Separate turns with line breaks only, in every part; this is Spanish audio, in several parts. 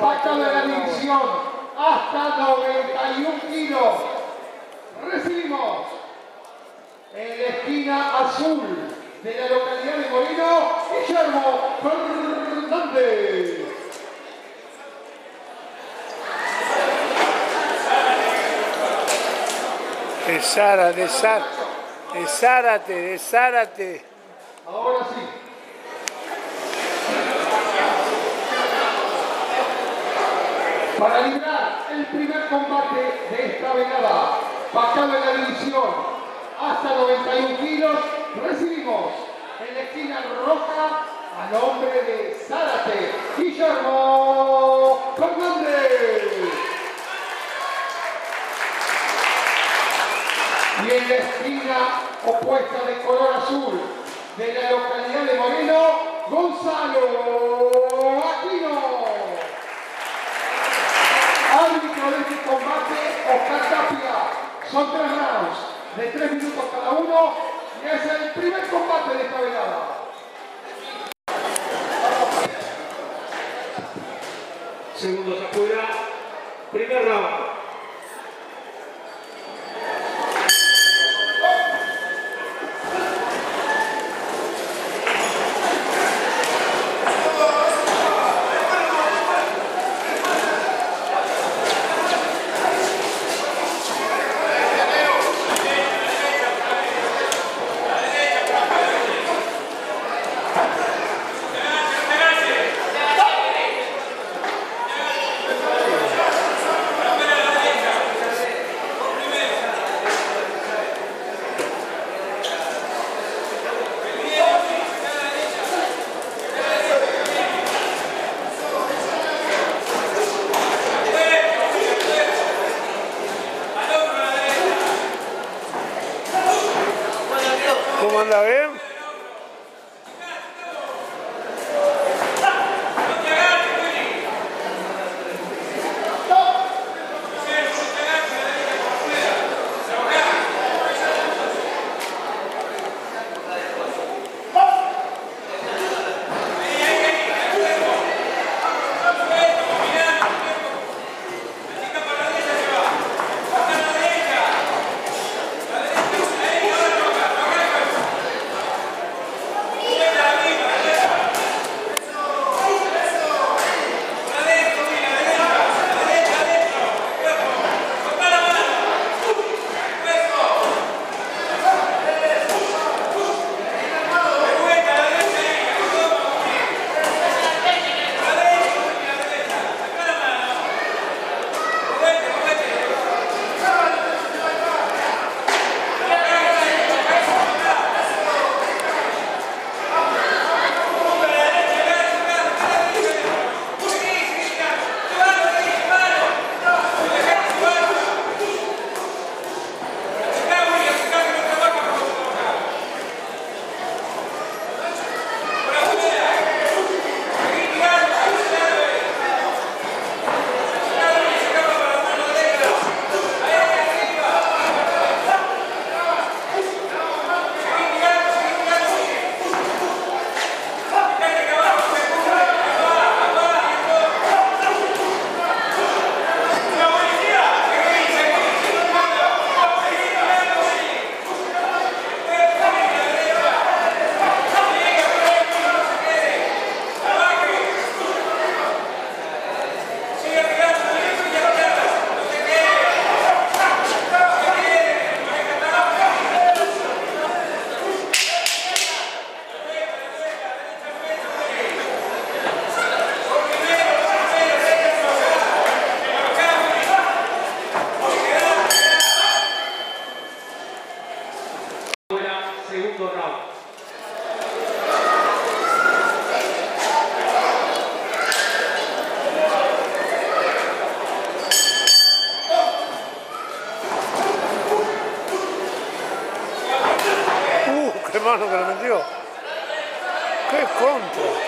Paca de la división hasta 91 kilos. Recibimos en la esquina azul de la localidad de Moreno, Guillermo Fernández.
Zárate.
Ahora sí. Para librar el primer combate de esta velada, Paca de la división hasta 91 kilos, recibimos en la esquina roja a nombre de Zárate, Guillermo Fernández. Y en la esquina opuesta de color azul de la localidad de Moreno, Gonzalo Aquino. Árbitro de este combate, Oscar Tapia. Son 3 rounds de 3 minutos cada uno y es el primer combate de esta velada.
Segundos afuera, primer round.
¿Cómo anda bien?
Segundo round.
¡Qué mano que le metió! ¡Qué contra!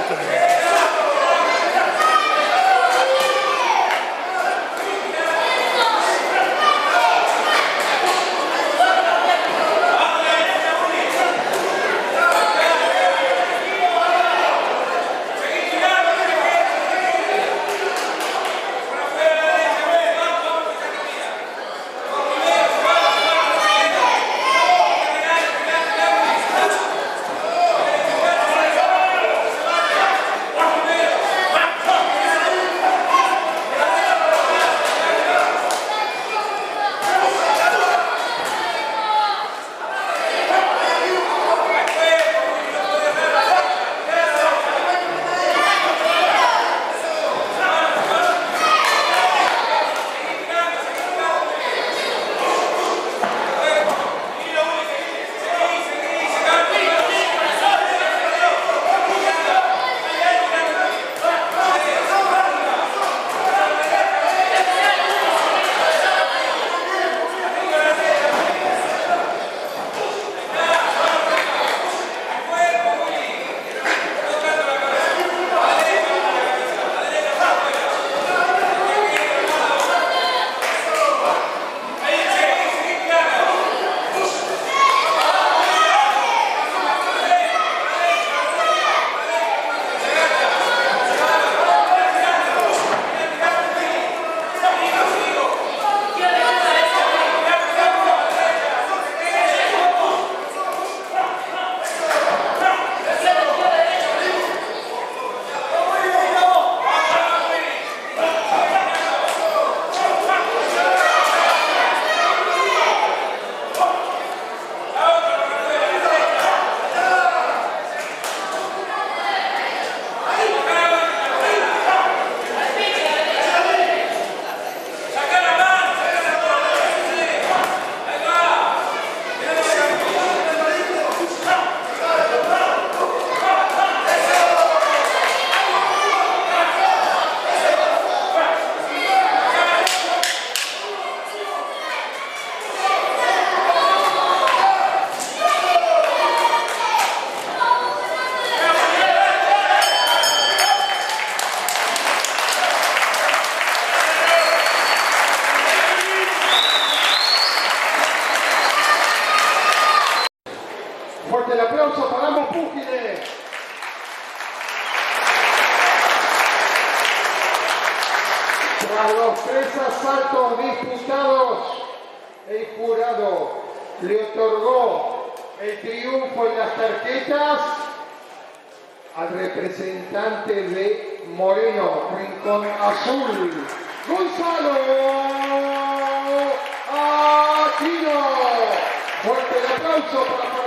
Fuerte el aplauso para ambos púgiles. Tras los 3 asaltos disputados, el jurado le otorgó el triunfo en las tarjetas al representante de Moreno, Rincón Azul, Gonzalo Aquino. Fuerte el aplauso para